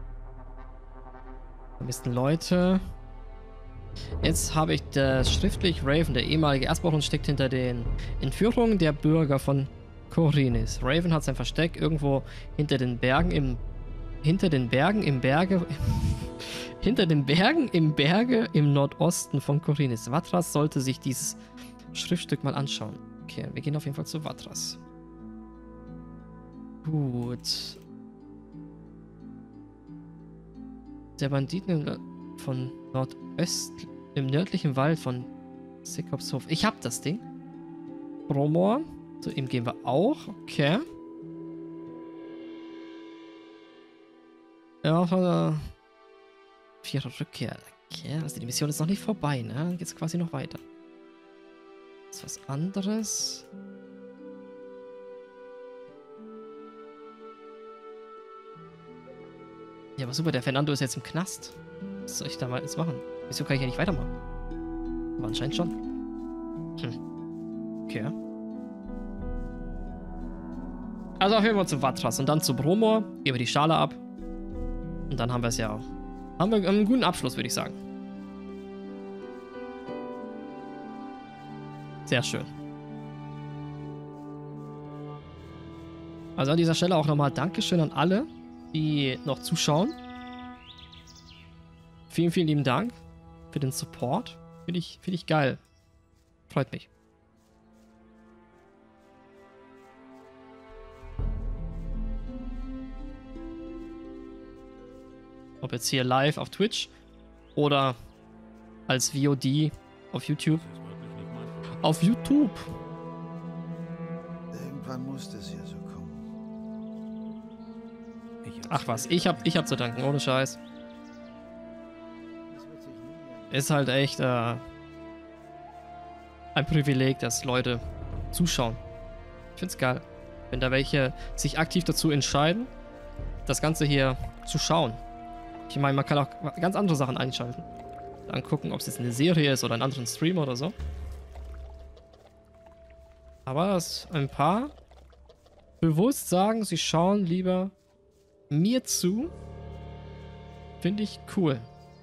Vermissten Leute. Jetzt habe ich das schriftlich. Raven, der ehemalige Erzbauern, steckt hinter den Entführungen der Bürger von Khorinis. Raven hat sein Versteck irgendwo hinter den Bergen im Berge im Nordosten von Khorinis. Vatras sollte sich dieses Schriftstück mal anschauen. Okay, wir gehen auf jeden Fall zu Vatras. Gut. Der Banditen von im nördlichen Wald von Sikopshof. Ich hab das Ding. Bromor. Zu ihm gehen wir auch. Okay. Ja, 4 Rückkehr. Okay, also die Mission ist noch nicht vorbei, ne? Dann geht's quasi noch weiter. Das ist was anderes. Ja, aber super, der Fernando ist jetzt im Knast. Was soll ich da mal jetzt machen? Wieso kann ich ja nicht weitermachen? Aber anscheinend schon. Okay. Also auf jeden Fall zu Vatras und dann zu Bromor. Geben wir die Schale ab. Und dann haben wir es ja auch. Haben wir einen guten Abschluss, würde ich sagen. Sehr schön. Also an dieser Stelle auch nochmal Dankeschön an alle, die noch zuschauen. Vielen, vielen lieben Dank für den Support. Finde ich geil. Freut mich. Ob jetzt hier live auf Twitch oder als VOD auf YouTube. Auf YouTube. Irgendwann muss das hier so kommen. Ach was, ich hab zu danken, ohne Scheiß. Das wird sich nie ändern. ist halt echt ein Privileg, dass Leute zuschauen. Ich find's geil, wenn da welche sich aktiv dazu entscheiden, das Ganze hier zu schauen. Ich meine, man kann auch ganz andere Sachen einschalten. Dann gucken, ob es jetzt eine Serie ist oder einen anderen Streamer oder so. Aber dass ein paar bewusst sagen, sie schauen lieber mir zu, finde ich cool.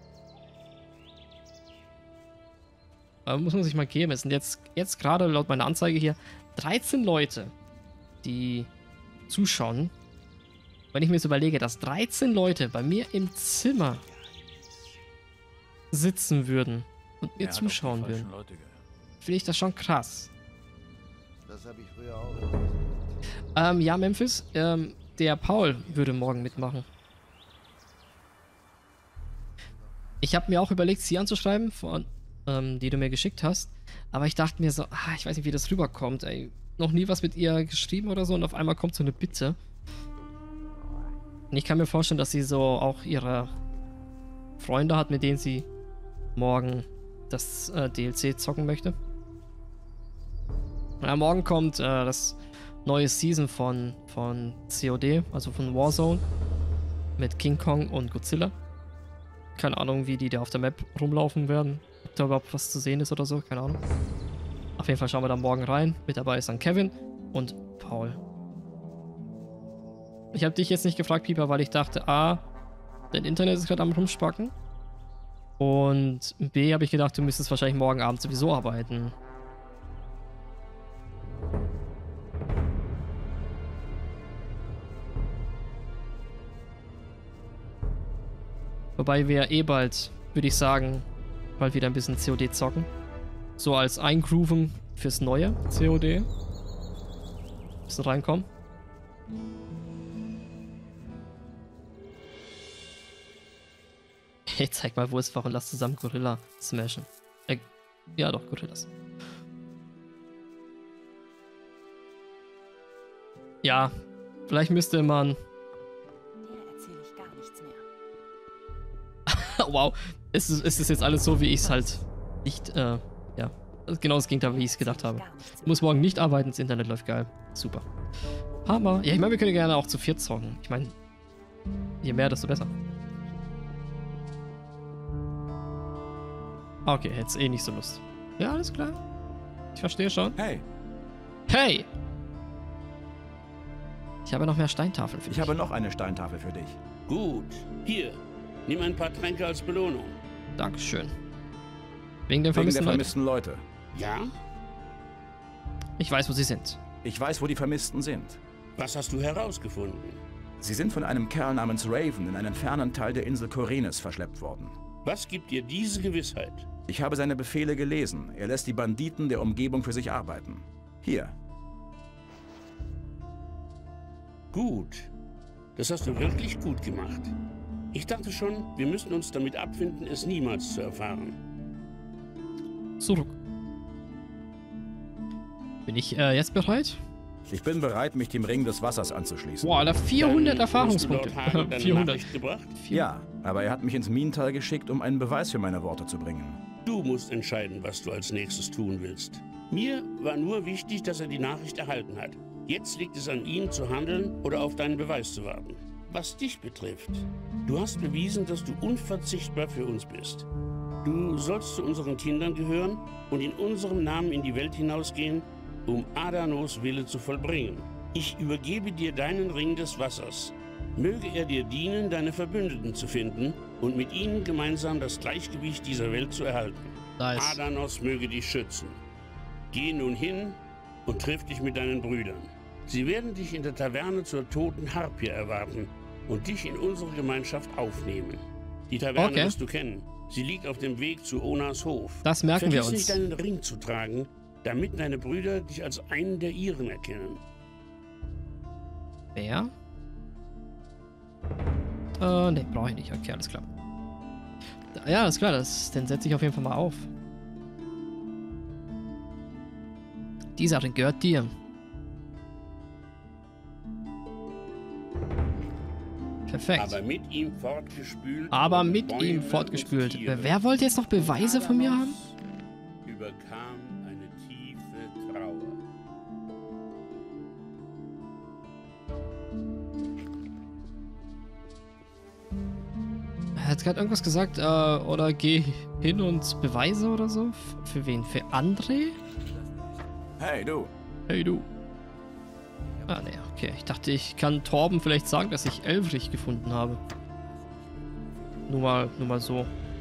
Aber muss man sich mal geben. Es sind jetzt gerade laut meiner Anzeige hier 13 Leute, die zuschauen. Wenn ich mir jetzt überlege, dass 13 Leute bei mir im Zimmer sitzen würden und mir zuschauen würden, finde ich das schon krass. Das habe ich früher auch gelesen. Ja, Memphis, der Paul würde morgen mitmachen. Ich habe mir auch überlegt, sie anzuschreiben, die du mir geschickt hast. Aber ich dachte mir so, ich weiß nicht, wie das rüberkommt, ey. Noch nie was mit ihr geschrieben oder so und auf einmal kommt so eine Bitte. Und ich kann mir vorstellen, dass sie so auch ihre Freunde hat, mit denen sie morgen das DLC zocken möchte. Ja, morgen kommt das neue Season von COD, also von Warzone, mit King Kong und Godzilla. Keine Ahnung, wie die da auf der Map rumlaufen werden. Ob da überhaupt was zu sehen ist oder so, keine Ahnung. Auf jeden Fall schauen wir da morgen rein. Mit dabei ist dann Kevin und Paul. Ich habe dich jetzt nicht gefragt, Pieper, weil ich dachte, A, dein Internet ist gerade am Rumspacken. Und B, habe ich gedacht, du müsstest wahrscheinlich morgen Abend sowieso arbeiten. Wobei wir bald, würde ich sagen, bald wieder ein bisschen COD zocken. So als Eingrooven fürs neue COD. Bisschen reinkommen. Hey, zeig mal, wo es war und lass zusammen Gorilla smashen. Ja doch, Gorillas. Ja, vielleicht müsste man... Dir erzähle ich gar nichts mehr. Wow, es ist jetzt alles so, wie ich es halt nicht, ja. Genau das Gegenteil, wie ich es gedacht habe. Ich muss morgen nicht arbeiten, das Internet läuft geil. Super. Hammer. Ja, ich meine, wir können gerne auch zu viert zocken. Ich meine, je mehr, desto besser. Okay, jetzt nicht so Lust. Ja, alles klar. Ich verstehe schon. Hey, Hey! Ich habe noch mehr Steintafeln für dich. ich habe noch eine Steintafel für dich. Gut. Hier, nimm ein paar Tränke als Belohnung. Dankeschön. Wegen den Wegen der vermissten Leuten. vermissten Leute. Ja? Ich weiß, wo sie sind. Ich weiß, wo die Vermissten sind. Was hast du herausgefunden? Sie sind von einem Kerl namens Raven in einen fernen Teil der Insel Korenis verschleppt worden. Was gibt dir diese Gewissheit? Ich habe seine Befehle gelesen. Er lässt die Banditen der Umgebung für sich arbeiten. Hier. Gut. Das hast du wirklich gut gemacht. Ich dachte schon, wir müssen uns damit abfinden, es niemals zu erfahren. Zurück. Bin ich jetzt bereit? Ich bin bereit, mich dem Ring des Wassers anzuschließen. Boah, Alter, 400 Erfahrungspunkte. Hast du Lord Hagel deine 400. Nachricht gebracht? Ja, aber er hat mich ins Minental geschickt, um einen Beweis für meine Worte zu bringen. Du musst entscheiden, was du als nächstes tun willst. Mir war nur wichtig, dass er die Nachricht erhalten hat. Jetzt liegt es an ihm zu handeln oder auf deinen Beweis zu warten. Was dich betrifft, du hast bewiesen, dass du unverzichtbar für uns bist. Du sollst zu unseren Kindern gehören und in unserem Namen in die Welt hinausgehen, um Adanos Wille zu vollbringen. Ich übergebe dir deinen Ring des Wassers. Möge er dir dienen, deine Verbündeten zu finden und mit ihnen gemeinsam das Gleichgewicht dieser Welt zu erhalten. Nice. Adanos möge dich schützen. Geh nun hin und triff dich mit deinen Brüdern. Sie werden dich in der Taverne zur toten Harpie erwarten und dich in unsere Gemeinschaft aufnehmen. Die Taverne Okay. wirst du kennen. Sie liegt auf dem Weg zu Onas Hof. Das merken wir Vergiss uns. nicht, deinen Ring zu tragen, damit deine Brüder dich als einen der ihren erkennen. Wer? Ne, brauche ich nicht. Okay, alles klar. Ja, alles klar. Den setze ich auf jeden Fall mal auf. Dieser Ring gehört dir. Perfekt. Aber mit ihm fortgespült. Aber wurden mit Bäume ihm und fortgespült. Tiere. Wer wollte jetzt noch Beweise von mir haben? Überkam eine tiefe Trauer. Er hat gerade irgendwas gesagt, oder geh hin und Beweise oder so. Für wen? Für André? Hey, du. Hey du. Ah, ne, okay. Ich dachte, ich kann Torben vielleicht sagen, dass ich Elfrich gefunden habe. Nur mal so.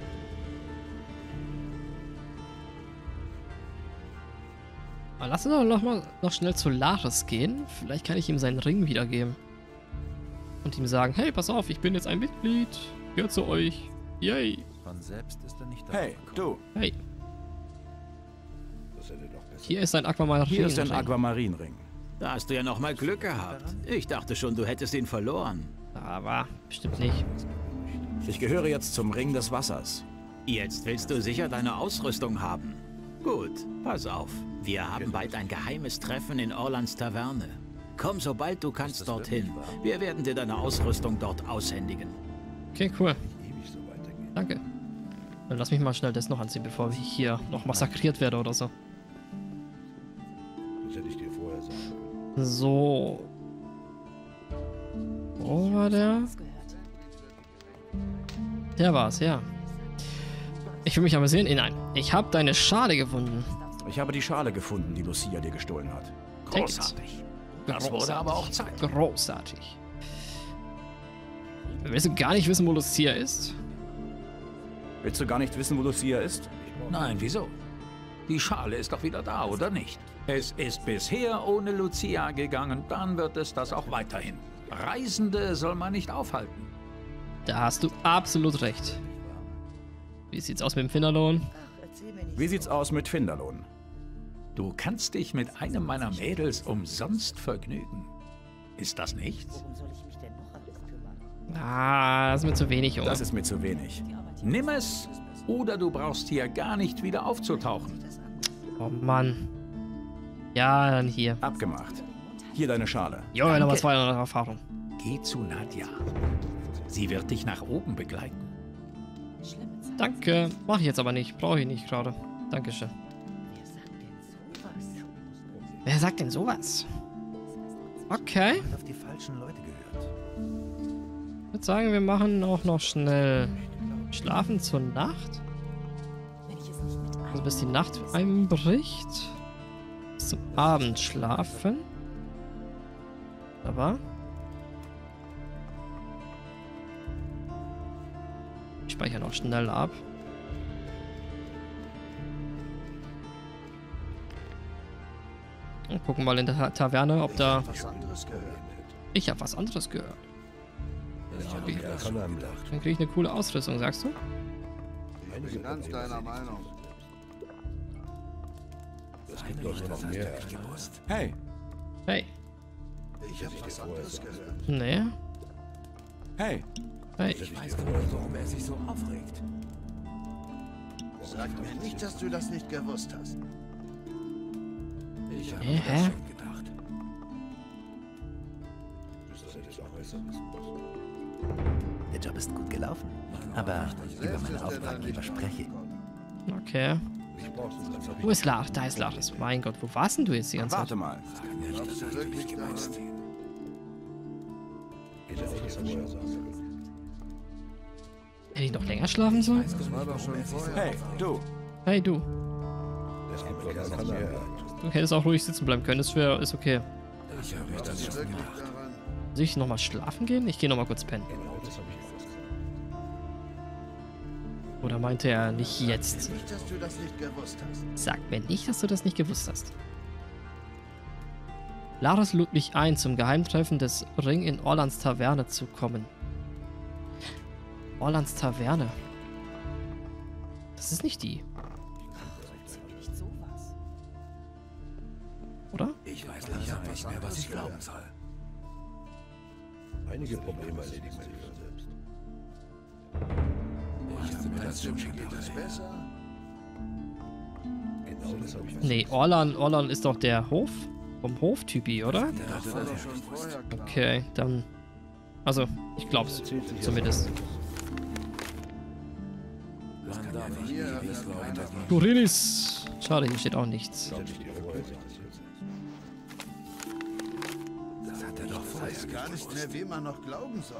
Aber lass uns doch noch schnell zu Lares gehen. Vielleicht kann ich ihm seinen Ring wiedergeben. Und ihm sagen, hey, pass auf, ich bin jetzt ein Mitglied. Gehört zu euch. Yay. Von selbst ist er nicht Hey, du. Hey, Das hätte doch besser. hier ist ein Aquamarin. Hier ist ein Aquamarinring. Da hast du ja noch mal Glück gehabt. Ich dachte schon, du hättest ihn verloren. Aber bestimmt nicht. Ich gehöre jetzt zum Ring des Wassers. Jetzt willst du sicher deine Ausrüstung haben. Gut, pass auf. Wir haben bald ein geheimes Treffen in Orlands Taverne. Komm, sobald du kannst, dorthin. Wir werden dir deine Ausrüstung dort aushändigen. Okay, cool. Ewig so weitergehen. Danke. Dann lass mich mal schnell das noch anziehen, bevor ich hier noch massakriert werde oder so. Das hätte ich dir vorher sagen können. So. Wo war der? Das gehört. Der war's, ja. Ich will mich aber sehen. Nein. Ich habe deine Schale gefunden. Ich habe die Schale gefunden, die Lucia dir gestohlen hat. Großartig. Das wurde aber auch Zeit. Großartig. Willst du gar nicht wissen, wo Lucia ist? Willst du gar nicht wissen, wo Lucia ist? Nein, wieso? Die Schale ist doch wieder da, oder nicht? Es ist bisher ohne Lucia gegangen, dann wird es das auch weiterhin. Reisende soll man nicht aufhalten. Da hast du absolut recht. Wie sieht's aus mit dem Finderlohn? Wie sieht's aus mit Finderlohn? Du kannst dich mit einem meiner Mädels umsonst vergnügen. Ist das nichts? Ah, das ist mir zu wenig, Junge. Das ist mir zu wenig. Nimm es, oder du brauchst hier gar nicht wieder aufzutauchen. Oh Mann. Ja, dann hier. Abgemacht. Hier deine Schale. Jo, nochmal 200 Erfahrung. Geh zu Nadja. Sie wird dich nach oben begleiten. Danke. Mach ich jetzt aber nicht. Brauche ich nicht gerade. Dankeschön. Wer sagt denn sowas? Okay. auf die falschen Leute gehört. Ich würde sagen, wir machen auch noch schnell Schlafen zur Nacht. Also bis die Nacht einbricht. Bis zum Abend schlafen. Aber ich speichere noch schnell ab. Und gucken mal in der Taverne, ob da... Was anderes gehört. Ich habe was anderes gehört. Da kann er am Dach. Dann kriege ich eine coole Ausrüstung, sagst du? Ich bin ganz deiner Meinung. Es gibt doch noch mehr. Hey, Hey. Ich habe was anderes gehört. Nee. hey. Hey. Warum er sich so aufregt? Sag mir nicht, dass du das nicht gewusst hast. Ich habe Hä? das schon gedacht. Das hätte ich auch besser wissen müssen. Der Job ist gut gelaufen. Aber über meinen Auftraggeber spreche. Okay. Ich brauch's nicht ganz Wo ist Lars? Da ist Lars. Mein Gott, wo warst denn du jetzt die ganze Zeit? Warte mal. Glaubst du wirklich daran? Hätte ich das vorher sagen können. Hätte ich noch länger schlafen sollen? Das war doch schon vorher. Hey, du. Hey, du. Es gibt doch noch mehr. Du hättest auch ruhig sitzen bleiben können. Ist okay. Ich habe Glaubst das du schon wirklich gemacht. daran? Soll ich nochmal schlafen gehen? Ich gehe nochmal kurz pennen. Genau, das habe ich fast gesagt. Oder meinte er nicht jetzt? Nicht, dass du das nicht gewusst hast. Sag mir nicht, dass du das nicht gewusst hast. Lares lud mich ein, zum Geheimtreffen des Ring in Orlands Taverne zu kommen. Orlands Taverne. Das ist nicht die. Oder? Ich weiß langsam nicht mehr, was ich glauben soll. Einige Probleme erledigen sich von selbst. Ich habe mir das schon Geht gedacht. es besser? Genau, das habe ich fast Nee, Orlan ist doch der Hof. Vom Hoftypi, oder? Das war doch schon vorher klar. Okay, dann Also, ich glaub's. Zumindest. Korinis. Schade, hier steht auch nichts. Das hat er doch vorher. Ich weiß gar nicht mehr, wem man noch glauben soll.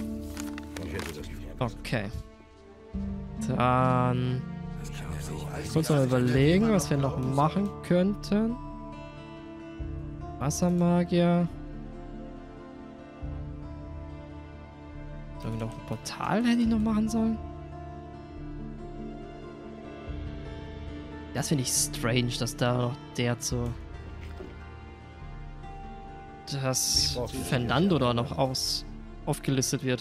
Okay. Dann kurz mal überlegen, was wir noch machen könnten. Wassermagier. Noch ein Portal hätte ich noch machen sollen. Das finde ich strange, dass da noch der zu... dass Fernando da noch aufgelistet wird.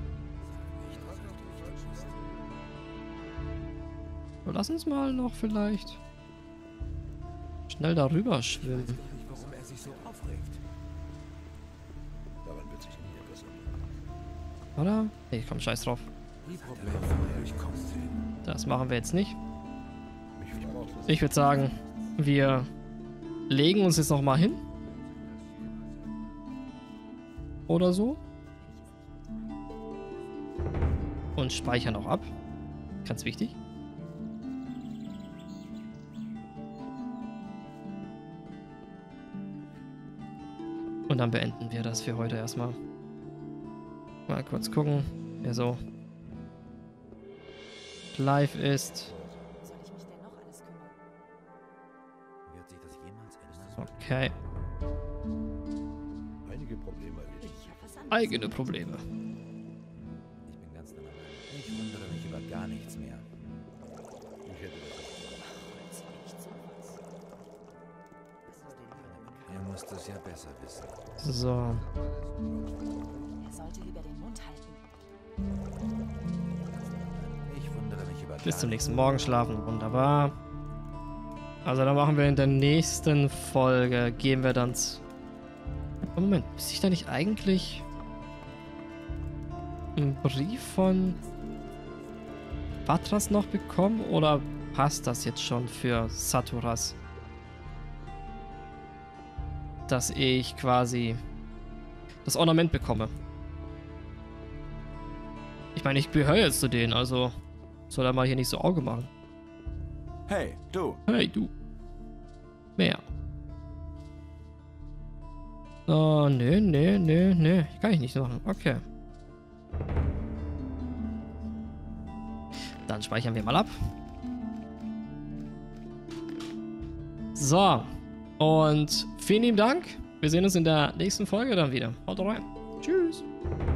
Lass uns mal noch vielleicht schnell darüber schwimmen. Oder? Nee, komm, scheiß drauf. Das machen wir jetzt nicht. Ich würde sagen, wir legen uns jetzt noch mal hin. Oder so. Und speichern auch ab. Ganz wichtig. Und dann beenden wir das für heute erstmal. Mal kurz gucken, wer so live ist. Okay. Einige Probleme erledigt. Eigene Probleme. Ich bin ganz normal. Ich wundere mich über gar nichts mehr. Ihr müsst es ja besser wissen. So. Er sollte lieber den Mund halten. Ich wundere mich über Bis zum nächsten Morgen schlafen. Wunderbar. Also dann machen wir in der nächsten Folge, gehen wir dann oh, Moment, müsste ich da nicht eigentlich einen Brief von Vatras noch bekommen? Oder passt das jetzt schon für Saturas? Dass ich quasi das Ornament bekomme. Ich meine, ich gehöre jetzt zu denen, also soll er mal hier nicht so Auge machen. Hey, du. Hey, du. Mehr. Oh, nee. Kann ich nicht machen. Okay. Dann speichern wir mal ab. So. Und vielen lieben Dank. Wir sehen uns in der nächsten Folge dann wieder. Haut rein. Tschüss.